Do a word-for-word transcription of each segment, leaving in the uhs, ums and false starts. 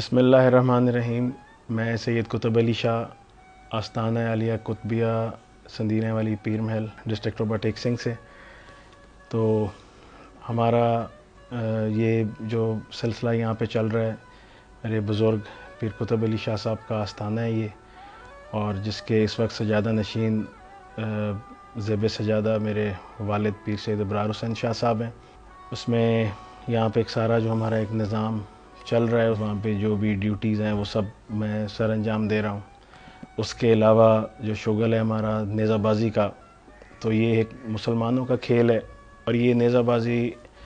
بسم اللہ الرحمن الرحیم۔ میں سید قطب علی شاہ آستانہ عالیہ قطبیہ سندینے والی پیر محل ڈسٹرکٹ روبرٹ سنگھ سے تو ہمارا یہ جو سلسلہ یہاں پہ چل رہا ہے میرے بزرگ پیر قطب علی شاہ صاحب کا آستانہ ہے یہ، اور جس کے اس وقت سجادہ نشین زیب سجادہ میرے والد پیر سید ابرار حسین شاہ صاحب ہیں۔ اس میں یہاں پہ ایک سارا جو ہمارا ایک نظام چل رہا ہے، وہاں پہ جو بھی ڈیوٹیز ہیں وہ سب میں سر انجام دے رہا ہوں۔ اس کے علاوہ جو شغل ہے ہمارا نیزہ بازی کا، تو یہ ایک مسلمانوں کا کھیل ہے، اور یہ نیزہ بازی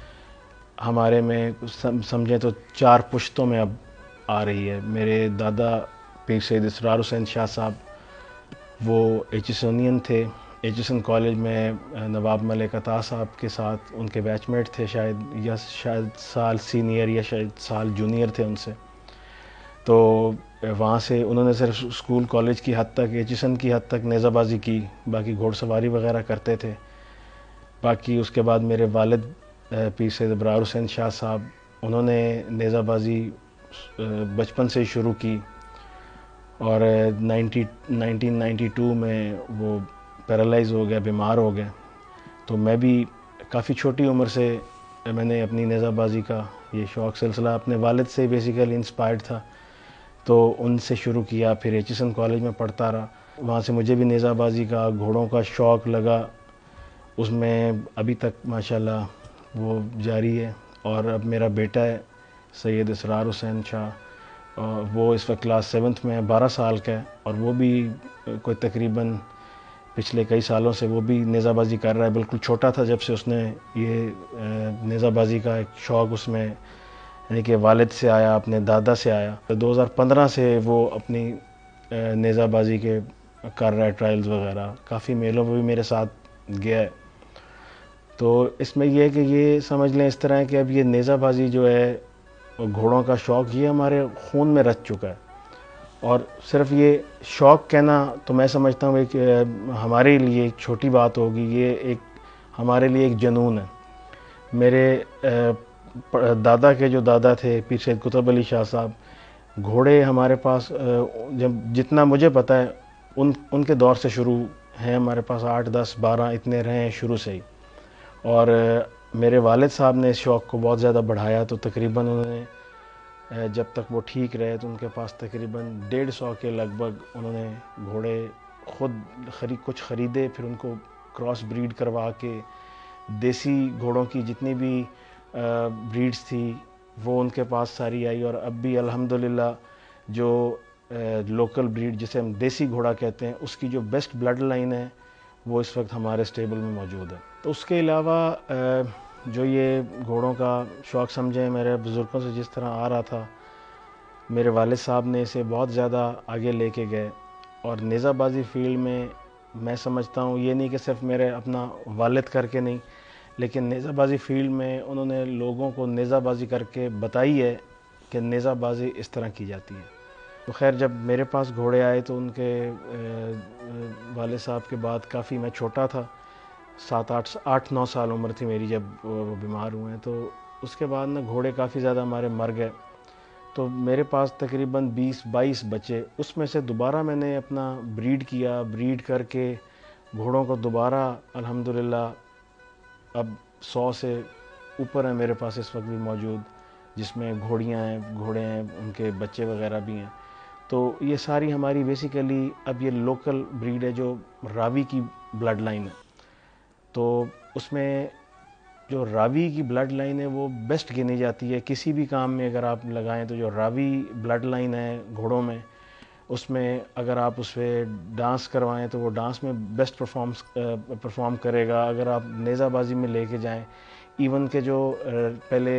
ہمارے میں سمجھیں تو چار پشتوں میں اب آ رہی ہے۔ میرے دادا پیر سید اسرار حسین شاہ صاحب وہ ایچسونین تھے، ایچسن کالج میں نواب ملک عطا صاحب کے ساتھ ان کے بیچ میٹ تھے، شاید یا شاید سال سینئر یا شاید سال جونیئر تھے ان سے۔ تو وہاں سے انہوں نے صرف اسکول کالج کی حد تک، ایچسن کی حد تک نیزہ بازی کی، باقی گھوڑ سواری وغیرہ کرتے تھے۔ باقی اس کے بعد میرے والد پیر سید ابرار حسین شاہ صاحب، انہوں نے نیزہ بازی بچپن سے شروع کی، اور نائنٹی نائنٹین نائنٹی ٹو میں وہ پیرالائز ہو گیا، بیمار ہو گئے۔ تو میں بھی کافی چھوٹی عمر سے میں نے اپنی نیزہ بازی کا یہ شوق سلسلہ اپنے والد سے بیسیکلی انسپائرڈ تھا، تو ان سے شروع کیا، پھر ایچسن کالج میں پڑھتا رہا۔ وہاں سے مجھے بھی نیزہ بازی کا، گھوڑوں کا شوق لگا، اس میں ابھی تک ماشاءاللہ وہ جاری ہے۔ اور اب میرا بیٹا ہے سید اسرار حسین شاہ، وہ اس وقت کلاس سیونتھ میں ہے، بارہ سال کا ہے، اور وہ بھی کوئی تقریباً پچھلے کئی سالوں سے وہ بھی نیزہ بازی کر رہا ہے۔ بالکل چھوٹا تھا جب سے اس نے یہ نیزہ بازی کا ایک شوق اس میں یعنی کہ والد سے آیا، اپنے دادا سے آیا۔ دو ہزار پندرہ سے وہ اپنی نیزہ بازی کے کر رہا ہے ٹرائلز وغیرہ، کافی میلوں میں بھی میرے ساتھ گیا ہے۔ تو اس میں یہ ہے کہ یہ سمجھ لیں اس طرح ہے کہ اب یہ نیزہ بازی جو ہے گھوڑوں کا شوق، یہ ہمارے خون میں رچ چکا ہے، اور صرف یہ شوق کہنا تو میں سمجھتا ہوں کہ ہمارے لیے ایک چھوٹی بات ہوگی، یہ ایک ہمارے لیے ایک جنون ہے۔ میرے دادا کے جو دادا تھے پیر سید قطب علی شاہ صاحب، گھوڑے ہمارے پاس جب جتنا مجھے پتہ ہے ان ان کے دور سے شروع ہیں، ہمارے پاس آٹھ دس بارہ اتنے رہے ہیں شروع سے ہی۔ اور میرے والد صاحب نے اس شوق کو بہت زیادہ بڑھایا، تو تقریباً انہوں نے جب تک وہ ٹھیک رہے تو ان کے پاس تقریباً ڈیڑھ سو کے لگ بھگ انہوں نے گھوڑے خود خرید کچھ خریدے، پھر ان کو کراس بریڈ کروا کے دیسی گھوڑوں کی جتنی بھی بریڈز تھی وہ ان کے پاس ساری آئی، اور اب بھی الحمدللہ جو لوکل بریڈ جسے ہم دیسی گھوڑا کہتے ہیں، اس کی جو بیسٹ بلڈ لائن ہے وہ اس وقت ہمارے سٹیبل میں موجود ہے۔ تو اس کے علاوہ جو یہ گھوڑوں کا شوق سمجھیں میرے بزرگوں سے جس طرح آ رہا تھا، میرے والد صاحب نے اسے بہت زیادہ آگے لے کے گئے، اور نیزہ بازی فیلڈ میں میں سمجھتا ہوں یہ نہیں کہ صرف میرے اپنا والد کر کے نہیں، لیکن نیزہ بازی فیلڈ میں انہوں نے لوگوں کو نیزہ بازی کر کے بتائی ہے کہ نیزہ بازی اس طرح کی جاتی ہے۔ تو خیر جب میرے پاس گھوڑے آئے تو ان کے والد صاحب کے بعد کافی میں چھوٹا تھا، سات آٹھ آٹھ نو سال عمر تھی میری جب وہ بیمار ہوئے ہیں، تو اس کے بعد نا گھوڑے کافی زیادہ ہمارے مر گئے۔ تو میرے پاس تقریباً بیس بائیس بچے، اس میں سے دوبارہ میں نے اپنا بریڈ کیا، بریڈ کر کے گھوڑوں کو دوبارہ الحمدللہ اب سو سے اوپر ہیں میرے پاس اس وقت بھی موجود، جس میں گھوڑیاں ہیں، گھوڑے ہیں، ان کے بچے وغیرہ بھی ہیں۔ تو یہ ساری ہماری بیسیکلی اب یہ لوکل بریڈ ہے جو راوی کی بلڈ لائن ہے۔ تو اس میں جو راوی کی بلڈ لائن ہے وہ بیسٹ گنی جاتی ہے، کسی بھی کام میں اگر آپ لگائیں تو جو راوی بلڈ لائن ہے گھوڑوں میں، اس میں اگر آپ اس پہ ڈانس کروائیں تو وہ ڈانس میں بیسٹ پرفارمس پرفارم کرے گا۔ اگر آپ نیزہ بازی میں لے کے جائیں، ایون کہ جو پہلے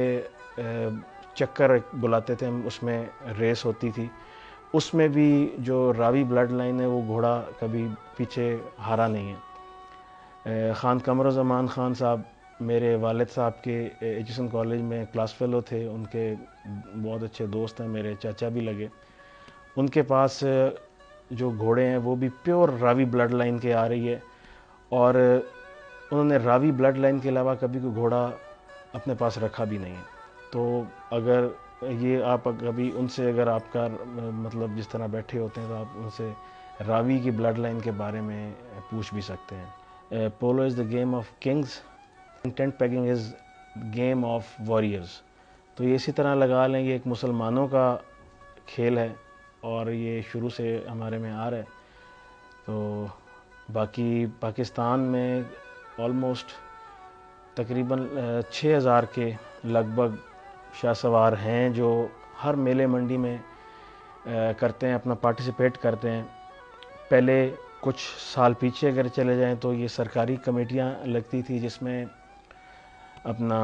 چکر بلاتے تھے ہم، اس میں ریس ہوتی تھی، اس میں بھی جو راوی بلڈ لائن ہے وہ گھوڑا کبھی پیچھے ہارا نہیں ہے۔ خان قمرالزمان خان صاحب میرے والد صاحب کے ایچسن کالج میں کلاس فیلو تھے، ان کے بہت اچھے دوست ہیں، میرے چاچا بھی لگے۔ ان کے پاس جو گھوڑے ہیں وہ بھی پیور راوی بلڈ لائن کے آ رہی ہے، اور انہوں نے راوی بلڈ لائن کے علاوہ کبھی کوئی گھوڑا اپنے پاس رکھا بھی نہیں ہے۔ تو اگر یہ آپ کبھی ان سے اگر آپ کا مطلب جس طرح بیٹھے ہوتے ہیں تو آپ ان سے راوی کی بلڈ لائن کے بارے میں پوچھ بھی سکتے ہیں. Polo is the game of kings, tent pegging is game of warriors. تو یہ اسی طرح لگا لیں یہ ایک مسلمانوں کا کھیل ہے اور یہ شروع سے ہمارے میں آ رہا ہے. تو باقی پاکستان میں آلموسٹ تقریباً چھ ہزار کے لگ بھگ شاہ سوار ہیں جو ہر میلے منڈی میں کرتے ہیں، اپنا پارٹیسپیٹ کرتے ہیں. پہلے کچھ سال پیچھے اگر چلے جائیں تو یہ سرکاری کمیٹیاں لگتی تھی جس میں اپنا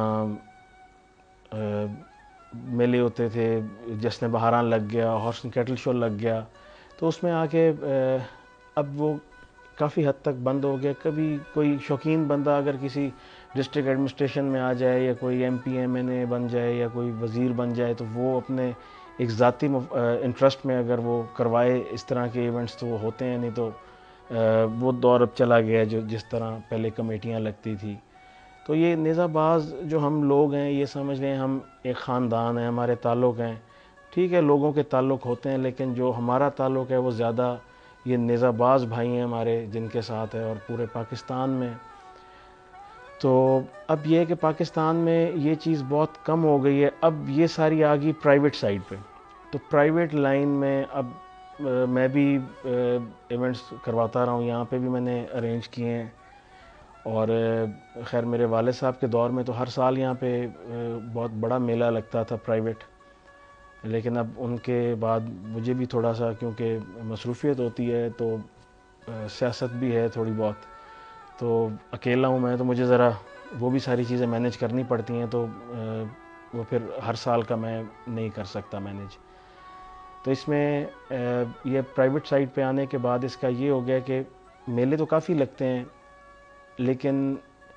میلے ہوتے تھے. جشن بہاران لگ گیا، ہارس اینڈ کیٹل شو لگ گیا، تو اس میں آ کے اب وہ کافی حد تک بند ہو گیا. کبھی کوئی شوقین بندہ اگر کسی ڈسٹرکٹ ایڈمنسٹریشن میں آ جائے یا کوئی M P M N A بن جائے یا کوئی وزیر بن جائے تو وہ اپنے ایک ذاتی انٹرسٹ میں اگر وہ کروائے اس طرح کے ایونٹس تو وہ ہوتے ہیں. نہیں تو وہ دور اب چلا گیا جو جس طرح پہلے کمیٹیاں لگتی تھی. تو یہ نیزہ باز جو ہم لوگ ہیں یہ سمجھ لیں ہم ایک خاندان ہیں، ہمارے تعلق ہیں. ٹھیک ہے لوگوں کے تعلق ہوتے ہیں لیکن جو ہمارا تعلق ہے وہ زیادہ یہ نیزہ باز بھائی ہیں ہمارے جن کے ساتھ ہے اور پورے پاکستان میں. تو اب یہ ہے کہ پاکستان میں یہ چیز بہت کم ہو گئی ہے. اب یہ ساری آ گئی پرائیویٹ سائڈ پہ. تو پرائیویٹ لائن میں اب میں بھی ایونٹس کرواتا رہا ہوں، یہاں پہ بھی میں نے ارینج کیے ہیں. اور خیر میرے والد صاحب کے دور میں تو ہر سال یہاں پہ بہت بڑا میلہ لگتا تھا پرائیویٹ. لیکن اب ان کے بعد مجھے بھی تھوڑا سا کیونکہ مصروفیت ہوتی ہے تو سیاست بھی ہے تھوڑی بہت، تو اکیلا ہوں میں تو مجھے ذرا وہ بھی ساری چیزیں مینیج کرنی پڑتی ہیں. تو وہ پھر ہر سال کا میں نہیں کر سکتا مینیج. تو اس میں یہ پرائیویٹ سائٹ پہ آنے کے بعد اس کا یہ ہو گیا کہ میلے تو کافی لگتے ہیں لیکن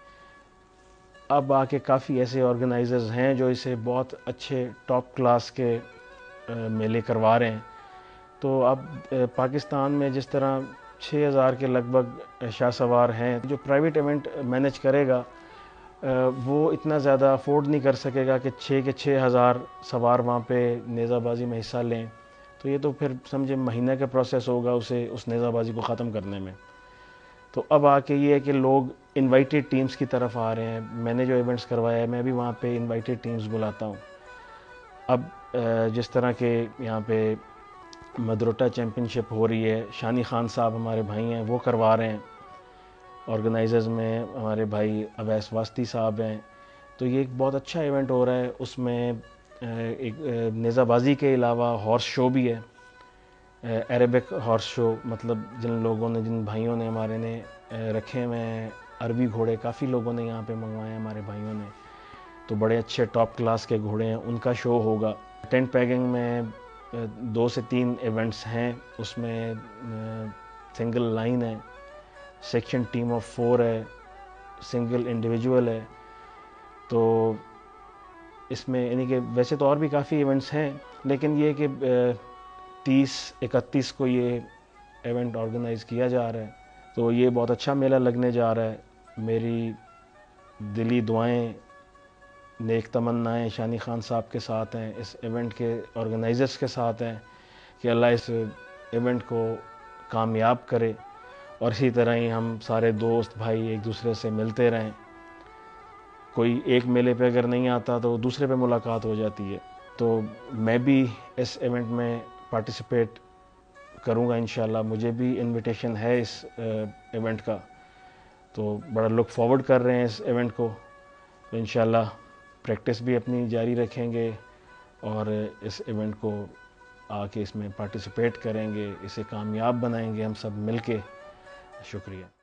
اب آ کے کافی ایسے آرگنائزرز ہیں جو اسے بہت اچھے ٹاپ کلاس کے میلے کروا رہے ہیں. تو اب پاکستان میں جس طرح چھ ہزار کے لگ بھگ شاہ سوار ہیں، جو پرائیویٹ ایونٹ مینیج کرے گا وہ اتنا زیادہ افورڈ نہیں کر سکے گا کہ چھ کے چھ ہزار سوار وہاں پہ نیزہ بازی میں حصہ لیں. تو یہ تو پھر سمجھے مہینہ کا پروسیس ہوگا اسے اس نیزہ بازی کو ختم کرنے میں. تو اب آ کے یہ ہے کہ لوگ انوائٹیڈ ٹیمز کی طرف آ رہے ہیں. میں نے جو ایونٹس کروایا ہے میں بھی وہاں پہ انوائٹیڈ ٹیمز بلاتا ہوں. اب جس طرح کے یہاں پہ مدروٹا چیمپئن شپ ہو رہی ہے، شانی خان صاحب ہمارے بھائی ہیں وہ کروا رہے ہیں. آرگنائزرز میں ہمارے بھائی اویس واسطی صاحب ہیں. تو یہ ایک بہت اچھا ایونٹ ہو رہا ہے. اس میں ایک نیزہ بازی کے علاوہ ہارس شو بھی ہے، عربک ہارس شو. مطلب جن لوگوں نے جن بھائیوں نے ہمارے نے رکھے ہوئے ہیں عربی گھوڑے، کافی لوگوں نے یہاں پہ منگوائے ہیں ہمارے بھائیوں نے. تو بڑے اچھے ٹاپ کلاس کے گھوڑے ہیں، ان کا شو ہوگا. ٹینٹ پیگنگ میں دو سے تین ایونٹس ہیں. اس میں سنگل لائن ہے، سیکشن ٹیم آف فور ہے، سنگل انڈیویجول ہے. تو اس میں یعنی کہ ویسے تو اور بھی کافی ایونٹس ہیں لیکن یہ کہ تیس اکتیس کو یہ ایونٹ آرگنائز کیا جا رہا ہے. تو یہ بہت اچھا میلہ لگنے جا رہا ہے. میری دلی دعائیں، نیک تمنائیں شانی خان صاحب کے ساتھ ہیں، اس ایونٹ کے آرگنائزرز کے ساتھ ہیں کہ اللہ اس ایونٹ کو کامیاب کرے اور اسی طرح ہی ہم سارے دوست بھائی ایک دوسرے سے ملتے رہیں. کوئی ایک میلے پہ اگر نہیں آتا تو دوسرے پہ ملاقات ہو جاتی ہے. تو میں بھی اس ایونٹ میں پارٹیسپیٹ کروں گا انشاءاللہ. مجھے بھی انویٹیشن ہے اس ایونٹ کا، تو بڑا لک فارورڈ کر رہے ہیں اس ایونٹ کو. انشاءاللہ پریکٹس بھی اپنی جاری رکھیں گے اور اس ایونٹ کو آ کے اس میں پارٹیسپیٹ کریں گے، اسے کامیاب بنائیں گے ہم سب مل کے. شکریہ.